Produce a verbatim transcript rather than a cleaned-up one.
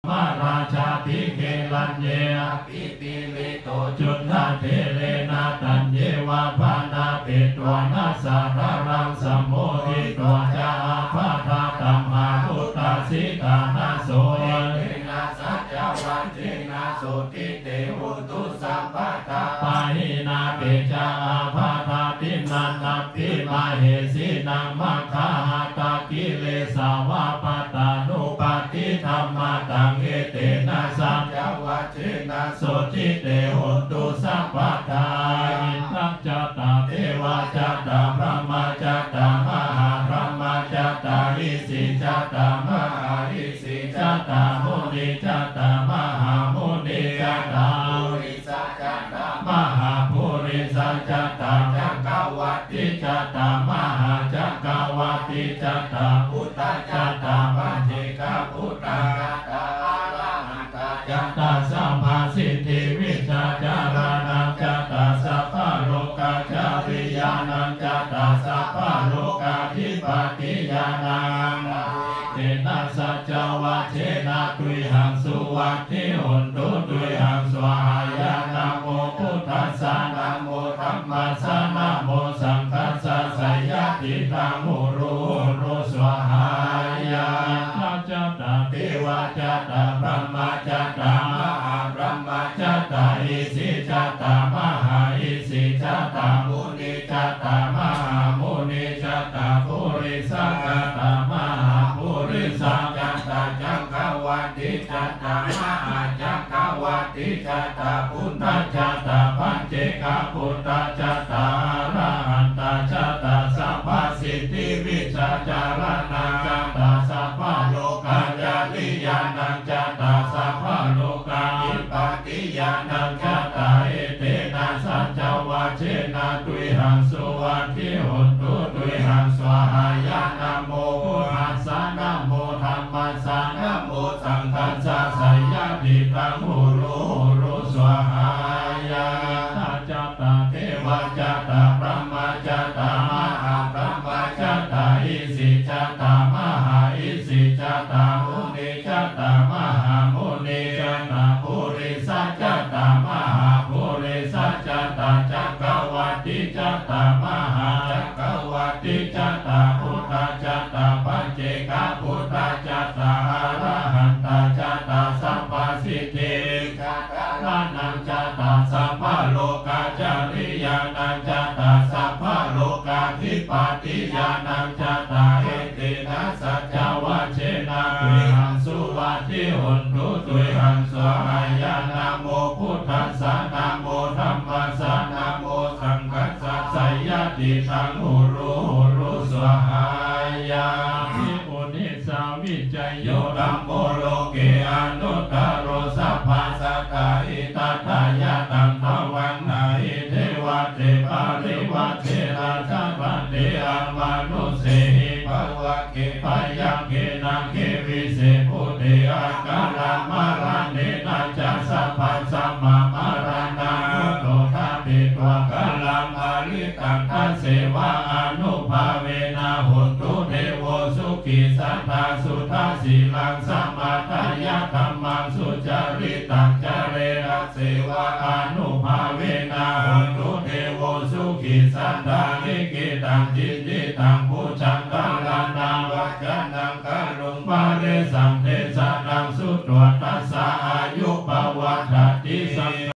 มาราชาภิเกลันเยปิปิลิโตจุนนาเทเลนาตันเยวาภานาเปตวานาสารารังสมโมทิตวาจาภาทาตัมมาพุตตาสิกานาโสเตนะสัจจวัจเจนะโสติเตหุตุสัมปตาปาหินาเปจาภาทาตินันนาปิมาเหสีนังมัคคาหตากิเลสาวาปตานุปาติธรรมตังเอเตนะสัจจวัจเจนะโสติเตหุตุสัมปตาอินทัจจตาเทวาจตาพระมาจตามหาพระมาจตาอิสิจตามหาอิสิจตามุนิจตามหามุนิจตาปุริสัจตามหาปุริสัจตาจักรวัติจตามหาจักรวัติจตาพุทธจตาปัจเจกพุทธจตาอะระหันตจตาสัมมาสิทธิวิชาจารณังจตาสัพพะโลกาจาริยานังจตาสัพพะโลกาธิปติยานังเจนะสัจจวัจเจนะตุยหังสุวัตถิโหนตุตุยหังสวายานะโมพุทธัสสะนะโมธัมมัสสะนะโมสังฆัสสะสยติตังมุรุรุสวายาทัจจตาเทวาจตาพระมาจตามหาพระมาจตาอิสิจตามหาอิสิจตามุนิจตามหามุนิจตาปุริสัจตามหาปุริสัจตาจักรวัติจตามหาจักรวัติจตาพุทธจตาปัจเจกพุทธจตาอะระหันตจตาสัพพสิทธิวิชาจารณังจตาสัพพะโลกาจาริยานังจตาสัพพะโลกาธิปติยานังจตาเอเตนะสัจจวัจเจนะตุยหังสุวัตถิโหนตุตุยหังสวายานะโมพุทธัสสะนะโมธัมมัสสะนะโมสังฆัสสะสยติตังมุรุรุสวายาทัจจตาเทวาจตาพระมาจตามหาพระมาจตาอิสิจตามหาอิสิจตามุนิจตามหามุนิจตาปุริสัจตามหาปุริสัจตาจักรวัติจตามหาจักรวัติจตาพุทธจตาปัจเจกพุทธจตาอะระหันตจตาสัพพสิทธิจตานังจตาสัพพะโลกาจาริยานังจตาสัพพะโลกาธิปติยานังจตาเอเตนะสัจจวัจเจนะตุยหังสุวัตถิโหนตุตุยหังสวายานะโมพุทธัสสะนะโมธัมมัสสะนะโมสังฆัสสะสยติตังมุรุรุสวายาภิอุนิสาวิจัยโยธัมโมโลเกอนุตตโรสัพพสัตตาอิตัตถายะตังภวันนาอิเทวะเตปาริวัตเทราชาปันเตอังมานุเสหิภวะเกปยังเกนังเกวิเศปุเตอาการามาราเนนะจัสสะปัสสะมามารานานุโตทาปิตวะกาลังอาริตังทัสเสวะอนุภาเวนะหุนตุเทโวสุขิสัตตาสุทัสสิลังสัมมาทายะธัมมังสุจาริตังจเรระเสวะอนุภาเวนะหุนตุเทโวสุขิสัตตานิกิตังจิตติตังปุจังกัลลานาวัจจันังกัลลุงปาเรสังเทสะนังสุตวตัสสะอายุปวัฏฏติสัง